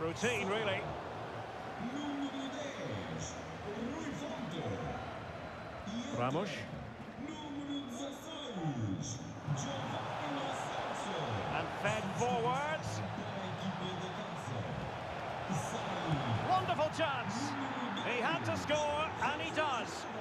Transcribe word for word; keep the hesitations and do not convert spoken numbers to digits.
Routine, really. Ramos. And fed forwards. Wonderful chance. He had to score, and he does.